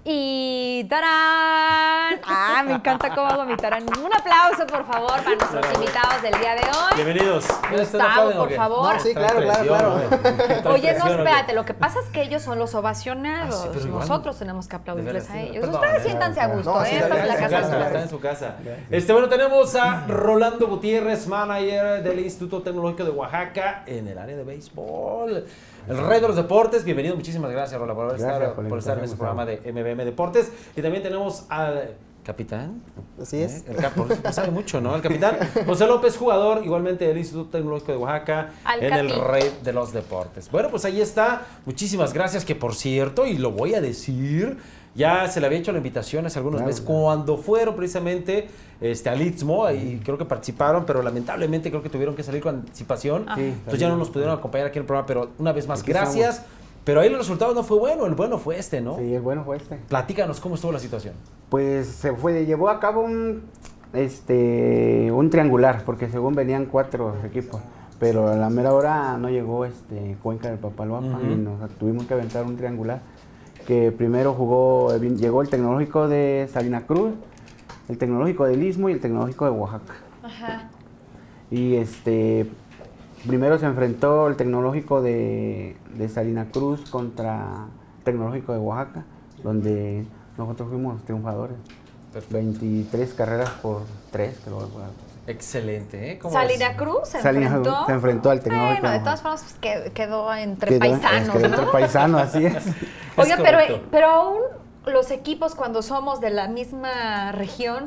Y ¡tarán! ¡Ah, me encanta cómo hago mi tarán! Un aplauso, por favor, para nuestros invitados del día de hoy. Bienvenidos. Gustavo, por favor. No, sí, claro. Oye, no, espérate, lo que pasa es que ellos son los ovacionados. Sí, nosotros tenemos que aplaudirles a ellos. Perdón, Ustedes siéntanse a gusto, no, sí, esta es la casa de está ustedes. en su casa. Bueno, tenemos a Rolando Gutiérrez, manager del Instituto Tecnológico de Oaxaca en el área de béisbol. El rey de los deportes, bienvenido, muchísimas gracias, Rola, por estar en este programa de MBM Deportes. Y también tenemos al capitán. Así es. El capo, sabe mucho, ¿no? El capitán José López, jugador, igualmente del Instituto Tecnológico de Oaxaca, en el rey de los deportes. Bueno, pues ahí está. Muchísimas gracias, que por cierto, y lo voy a decir, ya se le había hecho la invitación hace algunos meses, cuando fueron precisamente al Istmo, y creo que participaron, pero lamentablemente creo que tuvieron que salir con anticipación. Entonces ya no nos pudieron acompañar aquí en el programa, pero una vez más, gracias. Pero ahí el resultado no fue bueno, el bueno fue ¿no? Sí, el bueno fue Platícanos cómo estuvo la situación. Pues se llevó a cabo un triangular, porque según venían 4 equipos, pero a la mera hora no llegó Cuenca del Papaloapa y nos tuvimos que aventar un triangular, que primero llegó el Tecnológico de Salina Cruz, el Tecnológico del Istmo y el Tecnológico de Oaxaca. Ajá. Y primero se enfrentó el Tecnológico de Salina Cruz contra el Tecnológico de Oaxaca, donde nosotros fuimos triunfadores. Perfecto. 23 carreras por 3, creo. Excelente, ¿eh? Salina Cruz se enfrentó. Se enfrentó al Tecnológico. Bueno, de todas formas, pues, quedó entre paisanos, ¿no? Entre paisanos, así es. Oiga, pero aún los equipos, cuando somos de la misma región,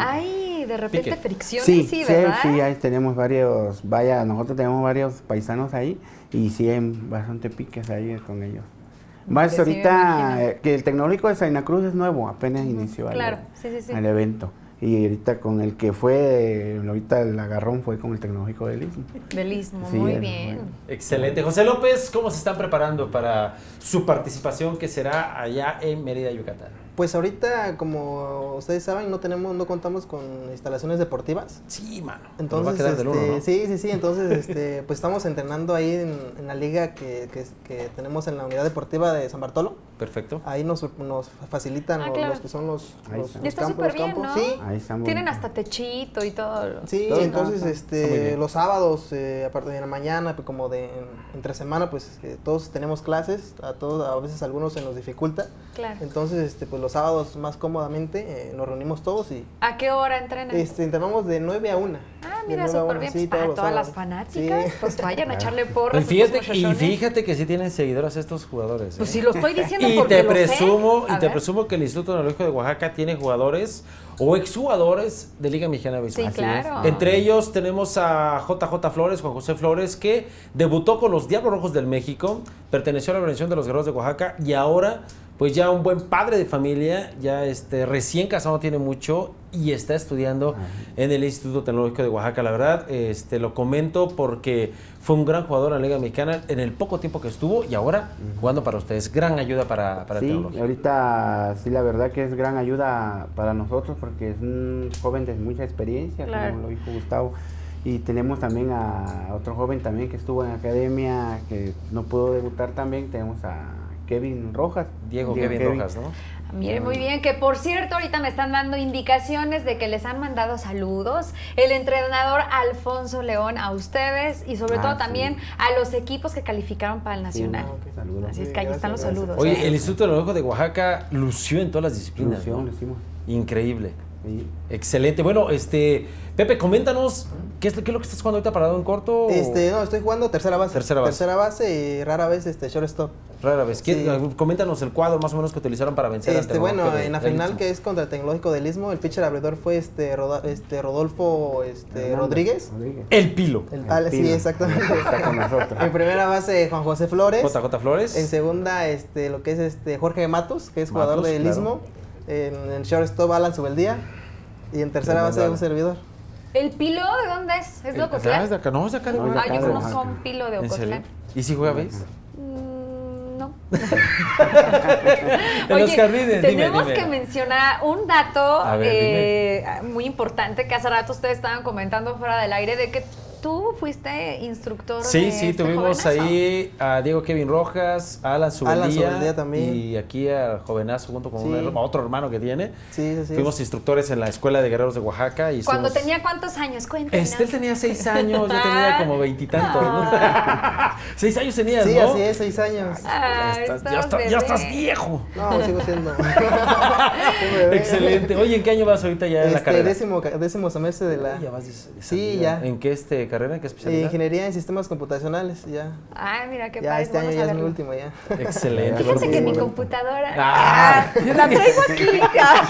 hay de repente fricciones, sí, ¿verdad? Sí, ahí tenemos nosotros tenemos varios paisanos ahí, y sí hay bastante piques ahí con ellos. Más sí, ahorita, que el Tecnológico de Salina Cruz es nuevo, apenas inició el evento. Y ahorita con el que fue, ahorita el agarrón fue con el Tecnológico del Istmo. Del Istmo, Sí, muy bien. Bueno. Excelente. José López, ¿cómo se están preparando para su participación que será allá en Mérida, Yucatán? Pues ahorita, como ustedes saben, no contamos con instalaciones deportivas. Sí, mano. Entonces, va a quedar del uno, ¿no? sí. Entonces, pues estamos entrenando ahí en la liga que tenemos en la unidad deportiva de San Bartolo. Perfecto. Ahí nos facilitan los que son los Y está súper bien, ¿no? Sí. Ahí estamos. Tienen hasta techito y todo. Sí, todo entonces los sábados, aparte de la mañana, pues, como entre semana, pues todos tenemos clases, a veces algunos se nos dificulta. Claro. Entonces, pues los sábados más cómodamente nos reunimos todos y ¿A qué hora entrenan? entrenamos de 9 a 1. Ah, mira, súper bien. Sí, Para todos los todas las sábados. fanáticas, Sí. pues vayan a echarle porras. Y fíjate que sí tienen seguidores estos jugadores. Pues sí, lo estoy diciendo Y porque te presumo, lo sé. presumo que el Instituto Tecnológico de Oaxaca tiene jugadores o exjugadores de Liga Mexicana de Béisbol. Sí, claro. Entre ellos tenemos a JJ Flores, Juan José Flores, que debutó con los Diablos Rojos del México, perteneció a la organización de los Guerreros de Oaxaca y ahora, pues ya un buen padre de familia, ya recién casado, no tiene mucho, y está estudiando en el Instituto Tecnológico de Oaxaca. La verdad, lo comento porque fue un gran jugador en la Liga Mexicana en el poco tiempo que estuvo y ahora jugando para ustedes. Gran ayuda para el tecnológico. Ahorita sí, la verdad que es gran ayuda para nosotros porque es un joven de mucha experiencia, como lo dijo Gustavo. Y tenemos también a otro joven también que estuvo en academia, que no pudo debutar también. Tenemos a Kevin Rojas. Diego Kevin Rojas, ¿no? Miren, muy bien, que por cierto, ahorita me están dando indicaciones de que les han mandado saludos el entrenador Alfonso León a ustedes y sobre todo también a los equipos que calificaron para el Nacional. Saludos. Así es que ahí están los saludos. Oye, el Instituto Tecnológico de Oaxaca lució en todas las disciplinas, ¿no? Lucimos. Increíble. Sí. Excelente. Bueno, Pepe, coméntanos, ¿qué es lo que estás jugando ahorita, parado en corto? No, estoy jugando tercera base. Tercera base Y rara vez shortstop. Rara vez. Sí. Coméntanos el cuadro más o menos que utilizaron para vencer al Tecnológico en la final que es contra el Tecnológico del Istmo, el pitcher abridor fue Rodolfo Rodríguez. El Pilo. Sí, exactamente. Está con nosotros. En primera base Juan José Flores. JJ Flores. En segunda lo que es Jorge Matus, que es jugador del Istmo. En shortstop Alan Subeldía. Y en tercera base un servidor. ¿El Pilo de dónde es? ¿Es de Ocotlán? ¿Es de acá? No, es de acá. Ah, yo conozco a un Pilo de ¿En serio? Ocotlán. ¿Y si juega béis? No. En los jardines, tenemos dime. que mencionar un dato A ver, muy importante que hace rato ustedes estaban comentando fuera del aire, de que tú fuiste instructor Sí, de sí, este tuvimos jovenazo. ahí a Diego Kevin Rojas, a Alan Subeldía también. y aquí al jovenazo junto con Sí. otro hermano que tiene. Sí, sí. Fuimos instructores en la Escuela de Guerreros de Oaxaca. Y ¿Cuando estuvimos- tenía cuántos años? Cuéntanos. Él tenía 6 años, yo tenía como 20 y tantos, ¿no? 6 años tenías, Sí, ¿no? así es, 6 años. Ya estás viejo. No, sigo siendo. Un bebé. Excelente. Oye, ¿en qué año vas ahorita ya en la carrera? Décimo semestre de la Ya vas de Sí, salida. ya. ¿En qué carrera? ¿En qué especialidad? ingeniería en sistemas computacionales, ya. Ay, mira qué Ya padre. este año vamos a ya es mi verlo. último, ya. Excelente. Fíjate bueno, que mi bueno. computadora Ah. la traigo aquí.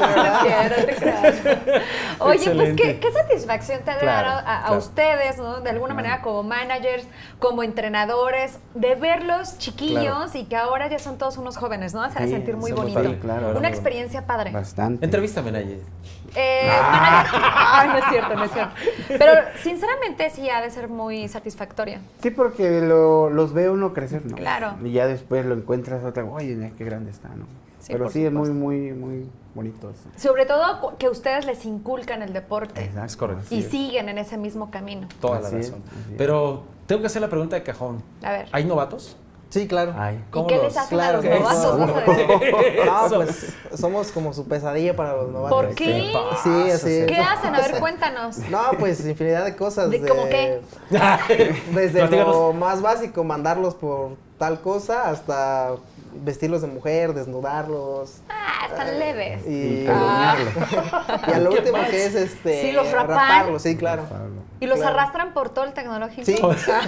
No te creas. Oye, Excelente. pues qué satisfacción te ha de dar Claro, a claro. ustedes, ¿no? De alguna manera como managers, como entrenadores, de verlos chiquillos Claro. y que ahora ya son todos unos jóvenes, ¿no? Hace Sí, sentir muy somos bonito. padre, claro. Una Muy experiencia padre. Bastante. Entrevístame, Naye. Manager. Ay, no es cierto, no es cierto. Pero sinceramente sí ha de ser muy satisfactoria. Sí, porque los ve uno crecer, ¿no? Claro. Y ya después lo encuentras otra, oye, mira qué grande está, ¿no? Sí, Pero por sí, es muy, supuesto. muy, muy bonito eso. Sobre todo que ustedes les inculcan el deporte. Exacto. Es correcto. Y así es. siguen en ese mismo camino. Toda la Así es, razón. así es. Pero tengo que hacer la pregunta de cajón. A ver. ¿Hay novatos? Sí, claro. Ay. ¿Y ¿Cómo qué los- les hacen Claro a los que novatos? eso. Vas a ver. No, Eso. pues somos como su pesadilla para los novatos. ¿Por qué? Sí, así es. ¿Qué hacen? A ver, cuéntanos. No, pues infinidad de cosas. ¿De cómo qué? Desde Platícanos. lo más básico, mandarlos por tal cosa, hasta vestirlos de mujer, desnudarlos. Ah, están leves. Y, calumniarlo. y a lo ¿Qué último más? que es Sí, los rapan. raparlos, sí, claro. ¿Y los Claro. arrastran por todo el tecnológico? Sí.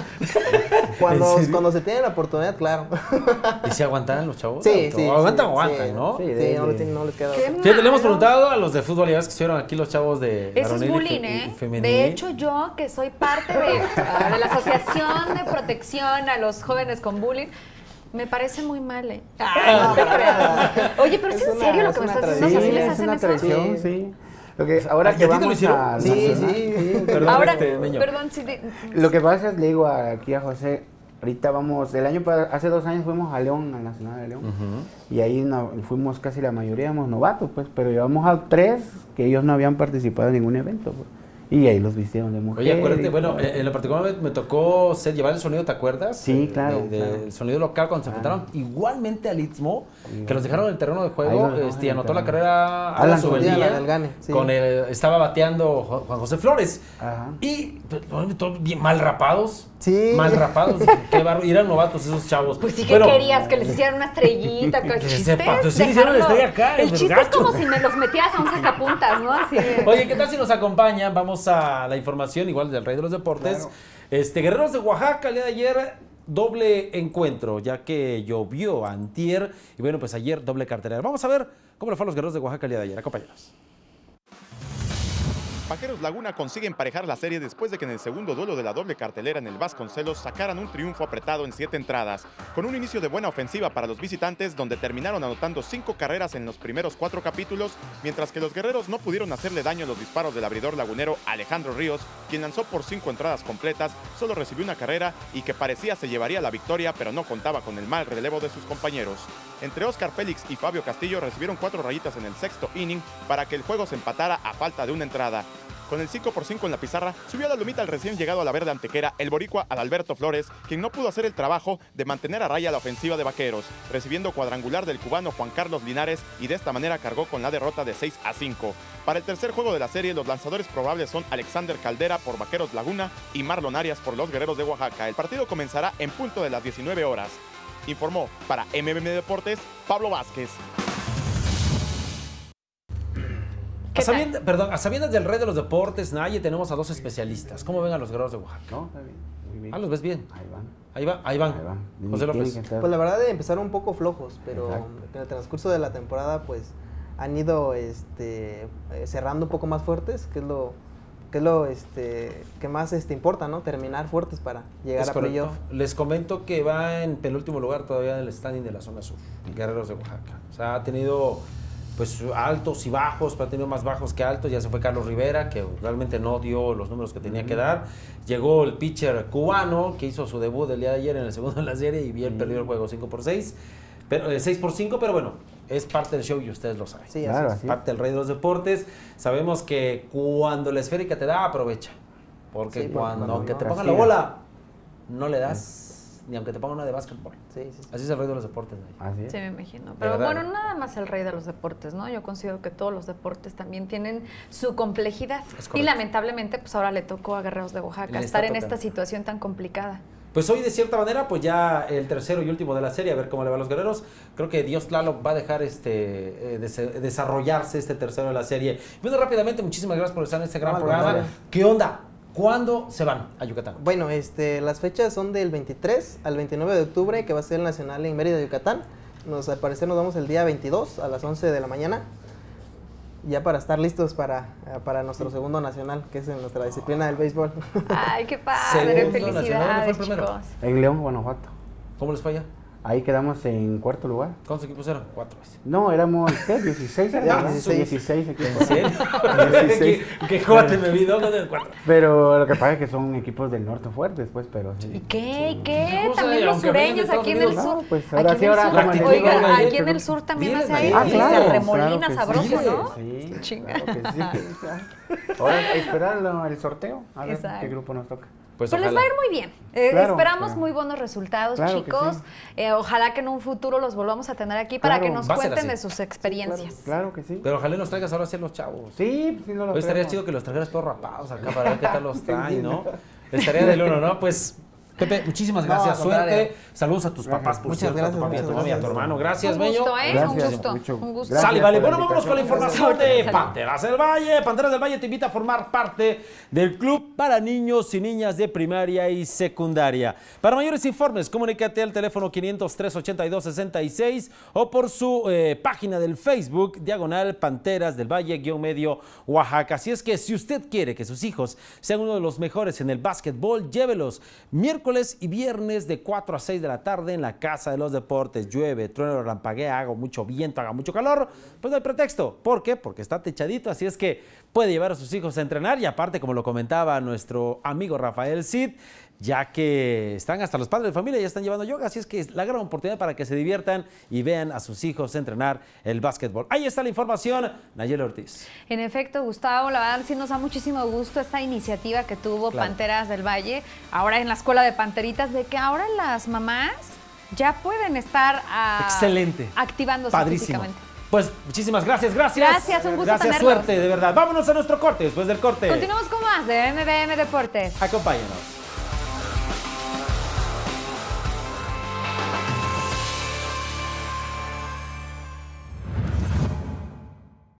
¿En Cuando, serio? cuando se tiene la oportunidad, claro. ¿Y si aguantan los chavos? Sí, sí. Aguantan, sí, aguantan, sí. ¿no? Sí, Sí, no les queda. Qué otra. Fíjate, le hemos malo. preguntado a los de fútbol y que estuvieron aquí los chavos de Eso es varonil y bullying, y ¿eh? femenil. De hecho, yo que soy parte de la Asociación de Protección a los Jóvenes con Bullying, me parece muy mal, ¿eh? No te creas. Oye, pero es en serio lo que me estás diciendo, Sí, que así les es hacen una eso. tradición, Sí. sí. Lo que, ahora ¿Y a que ti te lo vamos hicieron? a Sí, nacional, sí. Perdón, Ahora, niño. perdón, sí, Lo que pasa es, le digo aquí a José, ahorita vamos, hace 2 años fuimos a León, al Nacional de León, y ahí fuimos casi la mayoría, éramos novatos, pues, pero llevamos a 3 que ellos no habían participado en ningún evento, pues, y ahí los vistieron de mujer. Oye, acuérdate, y bueno, todo. en lo particular me tocó llevar el sonido, ¿te acuerdas? Sí, claro, claro. El sonido local cuando se enfrentaron igualmente al Istmo, que los dejaron en el terreno de juego, Ahí los y dejaron anotó en la el carrera Alan Alan Subeldía, Subeldía, la del Gane, sí. estaba bateando Juan José Flores. Ajá. Y todos bien mal rapados. Sí. Mal rapados. Dije, qué bárbaro. Y eran novatos esos chavos. Pues sí, ¿qué Bueno, querías? Que les hicieran una estrellita. Que se chiste sepa, es pues sí le hicieron dejarlo. estrella acá, El en chiste es Vergacho. como si me los metieras a un sacapuntas, ¿no? Así de- Oye, ¿qué tal si nos acompañan? Vamos a la información, igual del Rey de los Deportes. Claro. Guerreros de Oaxaca, el día de ayer, doble encuentro, ya que llovió antier. Y bueno, pues ayer doble cartelera. Vamos a ver cómo le fue a los Guerreros de Oaxaca el día de ayer. Acompáñanos. Vaqueros Laguna consigue emparejar la serie después de que en el segundo duelo de la doble cartelera en el Vasconcelos sacaran un triunfo apretado en 7 entradas, con un inicio de buena ofensiva para los visitantes donde terminaron anotando 5 carreras en los primeros 4 capítulos, mientras que los guerreros no pudieron hacerle daño a los disparos del abridor lagunero Alejandro Ríos, quien lanzó por 5 entradas completas, solo recibió una carrera y que parecía se llevaría la victoria, pero no contaba con el mal relevo de sus compañeros. Entre Oscar Félix y Fabio Castillo recibieron 4 rayitas en el sexto inning para que el juego se empatara a falta de una entrada. Con el 5-5 en la pizarra, subió a la lomita el recién llegado a la verde antequera, el boricua Adalberto Flores, quien no pudo hacer el trabajo de mantener a raya la ofensiva de Vaqueros, recibiendo cuadrangular del cubano Juan Carlos Linares y de esta manera cargó con la derrota de 6-5. Para el tercer juego de la serie, los lanzadores probables son Alexander Caldera por Vaqueros Laguna y Marlon Arias por los Guerreros de Oaxaca. El partido comenzará en punto de las 19 horas. Informó para MMM Deportes, Pablo Vázquez. ¿Qué A sabiendas del Rey de los Deportes, Naye, tenemos a 2 especialistas. ¿Cómo ven a los Guerreros de Oaxaca? No, está bien, muy bien. Ah, ¿los ves bien? Ahí van. Ahí van. Ahí van. José Tienen López. que estar- Pues la verdad empezaron un poco flojos, pero Exacto. en el transcurso de la temporada pues han ido cerrando un poco más fuertes, que es lo que más importa, ¿no? Terminar fuertes para llegar Es a correcto. playoff. Les comento que va en penúltimo lugar todavía en el standing de la zona sur, Guerreros de Oaxaca. O sea, ha tenido pues altos y bajos, pero ha tenido más bajos que altos. Ya se fue Carlos Rivera, que realmente no dio los números que tenía que dar. Llegó el pitcher cubano, que hizo su debut el día de ayer en el segundo de la serie y bien perdió el juego 5-6, pero 6-5, pero bueno, es parte del show y ustedes lo saben. Sí, Claro, así es. así. Parte del Rey de los Deportes. Sabemos que cuando la esférica te da, aprovecha. Porque Sí, cuando aunque te no, pongan la castiga. bola, no le das, ni aunque te pongan una de básquetbol. Sí, sí, sí. Así es el rey de los deportes. Así es. Sí, me imagino. Pero verdad. bueno, nada más el rey de los deportes, ¿no? Yo considero que todos los deportes también tienen su complejidad. Es Y correcto. lamentablemente, pues ahora le tocó a Guerreros de Oaxaca Le está estar en tocando. esta situación tan complicada. Pues hoy, de cierta manera, pues ya el tercero y último de la serie, a ver cómo le va a los guerreros. Creo que Dios Tlaloc va a dejar desarrollarse este tercero de la serie. Bueno, rápidamente, muchísimas gracias por estar en este gran No, al programa. contrario. ¿Qué onda? ¿Cuándo se van a Yucatán? Bueno, las fechas son del 23 al 29 de octubre, que va a ser el nacional en Mérida, Yucatán. Al parecer nos vamos el día 22 a las 11 de la mañana, ya para estar listos para nuestro segundo nacional, que es en nuestra disciplina del béisbol. Ay, qué padre, Segundo nacional, ¿dónde fue felicidades, el primero? chicos. En León, Guanajuato. ¿Cómo les fue allá? Ahí quedamos en cuarto lugar. ¿Cuántos equipos eran? 4 veces. No, éramos, ¿qué? 16, Ya, ¿verdad? 16. equipos. ¿En serio? 16. ¿Qué cuate me vi? ¿Dónde de 4? Pero lo que pasa es que son equipos del norte fuertes, pues, pero sí. ¿Y qué? ¿Y qué? Una cosa, También los aunque vengan de sureños Estados aquí en el Unidos, sur. no, pues, Aquí ahora en sí, el ahora sur. como les digo, Oiga, oiga, aquí yo en creo- el sur también Diles, hace ahí María. y claro, se remolina claro que sabroso, sí. ¿no? Sí, Chinga. claro que sí. Ahora esperar el sorteo, a ver Exacto. qué grupo nos toca. Pues Pero les va a ir muy bien. Claro, Esperamos claro. muy buenos resultados, Claro que chicos. sí. Ojalá que en un futuro los volvamos a tener aquí para Claro, que nos va a ser cuenten así. de sus experiencias. Claro que sí. Pero ojalá los traigas ahora sí a los chavos. Sí, pues sí, no lo Hoy estaría traemos. chido que los trajeras todos rapados acá para ver qué tal los traen, ¿no? Estaría del uno, ¿no? Pues, Pepe, muchísimas No, gracias. al contrario. Suerte. Saludos a tus papás, por Muchas cierto, a tu gracias, papi, a tu muchas mami, a tu gracias. hermano. Gracias, Un Bello. gusto, ¿eh? Gracias, Un gusto. mucho. Un gusto. Gracias. Sale, vale. por la Bueno, vámonos con la invitación. información de Salud. Panteras del Valle. Panteras del Valle te invita a formar parte del club para niños y niñas de primaria y secundaria. Para mayores informes, comunícate al teléfono 500-382-66 o por su página del Facebook, diagonal Panteras del Valle-medio Oaxaca. Así es que si usted quiere que sus hijos sean uno de los mejores en el básquetbol, llévelos miércoles y viernes de 4 a 6 de la tarde en la Casa de los Deportes. Llueve, trueno, relampaguea, haga mucho viento, haga mucho calor, pues no hay pretexto. ¿Por qué? Porque está techadito, así es que puede llevar a sus hijos a entrenar y aparte, como lo comentaba nuestro amigo Rafael Cid, ya que están hasta los padres de familia, ya están llevando yoga, así es que es la gran oportunidad para que se diviertan y vean a sus hijos entrenar el básquetbol. Ahí está la información, Nayeli Ortiz. En efecto, Gustavo, la verdad sí nos da muchísimo gusto esta iniciativa que tuvo Claro. Panteras del Valle, ahora en la escuela de Panteritas, de que ahora las mamás ya pueden estar Excelente. activándose Padrísimo. físicamente. Pues muchísimas gracias. Gracias, un gusto Gracias, tenerlos. suerte, de verdad. Vámonos a nuestro corte, después del corte. Continuamos con más de MBM Deportes. Acompáñenos.